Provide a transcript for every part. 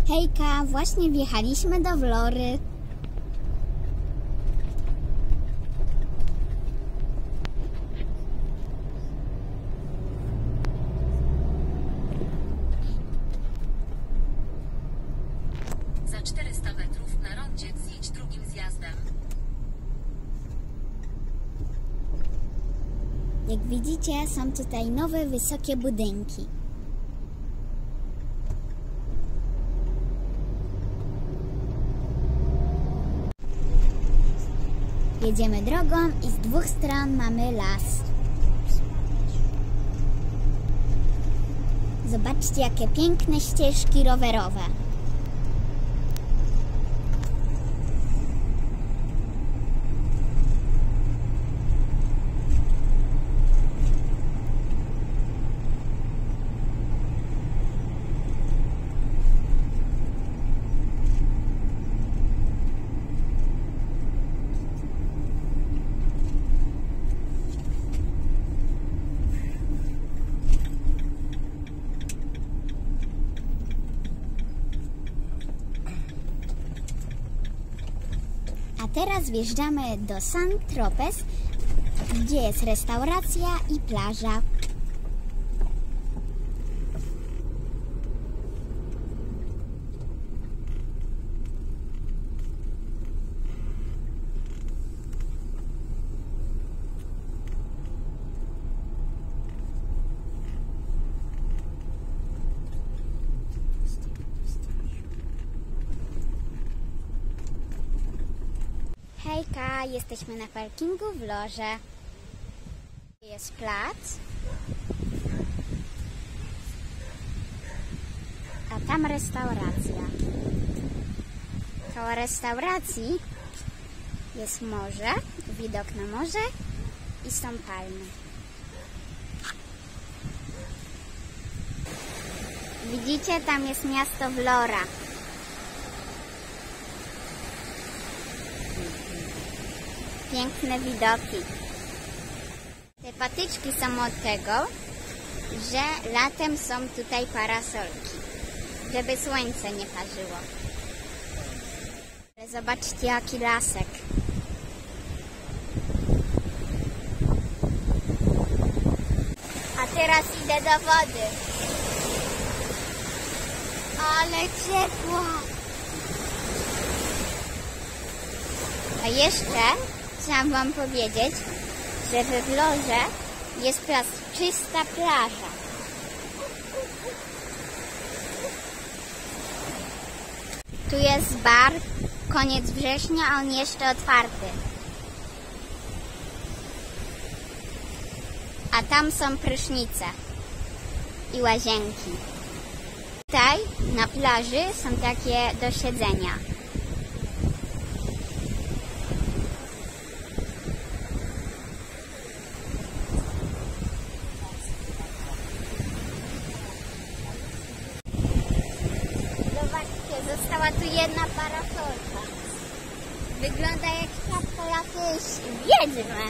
Hejka, właśnie wjechaliśmy do Vlory. Za 400 metrów na rondzie zjedź drugim zjazdem. Jak widzicie, są tutaj nowe, wysokie budynki. Jedziemy drogą i z dwóch stron mamy las. Zobaczcie, jakie piękne ścieżki rowerowe. A teraz wjeżdżamy do San Tropez, gdzie jest restauracja i plaża. Hejka, jesteśmy na parkingu w Vlorze. Jest plac. A tam restauracja. Koło restauracji jest morze, widok na morze i są palmy. Widzicie, tam jest miasto Vlora. Piękne widoki. Te patyczki są od tego, że latem są tutaj parasolki, żeby słońce nie parzyło. Ale zobaczcie, jaki lasek. A teraz idę do wody. Ale ciepło. A jeszcze chciałam wam powiedzieć, że we Vlorze jest czysta plaża. Tu jest bar, koniec września, a on jeszcze otwarty. A tam są prysznice i łazienki. Tutaj na plaży są takie do siedzenia. Została tu jedna parasolka. Wygląda jak czapka jakiejś wiedźmy.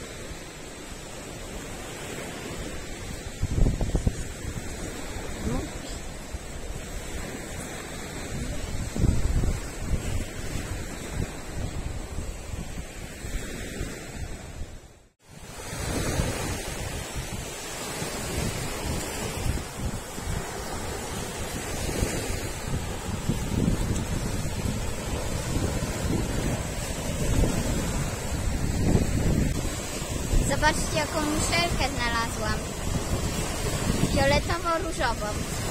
Zobaczcie, jaką muszelkę znalazłam. Fioletowo-różową.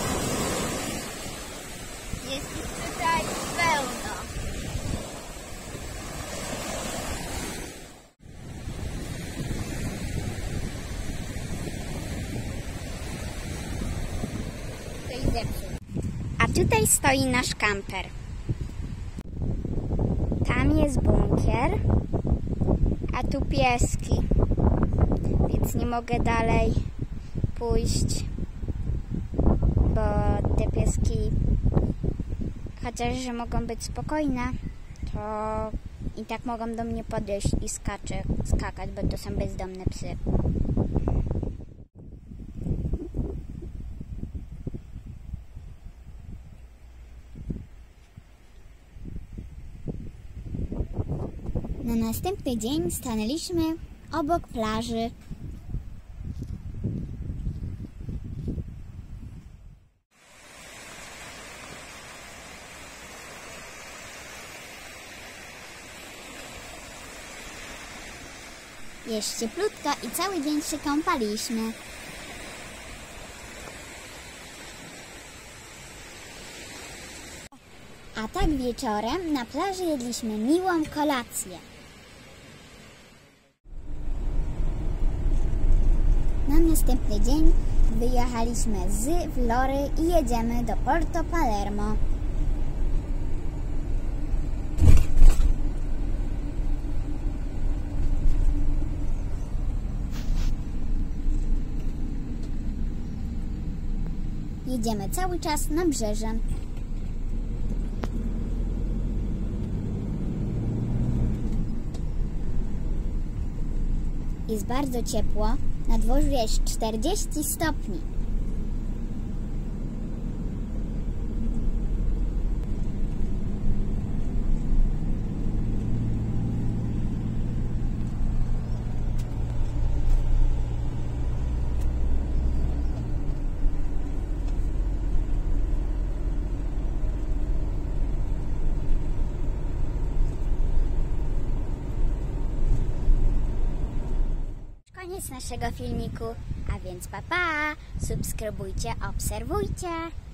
Jest ich tutaj pełno. Ktoś zepsuł. A tutaj stoi nasz kamper. Tam jest bunkier, a tu pieski. Więc nie mogę dalej pójść, bo te pieski, chociaż że mogą być spokojne, to i tak mogą do mnie podejść i skakać, bo to są bezdomne psy. Na następny dzień stanęliśmy obok plaży. Jest cieplutka i cały dzień się kąpaliśmy. A tak wieczorem na plaży jedliśmy miłą kolację. Na następny dzień wyjechaliśmy z Vlory i jedziemy do Porto Palermo. Jedziemy cały czas nabrzeżem. Jest bardzo ciepło, na dworzu jest 40 stopni. Koniec naszego filmiku, a więc pa, subskrybujcie, obserwujcie.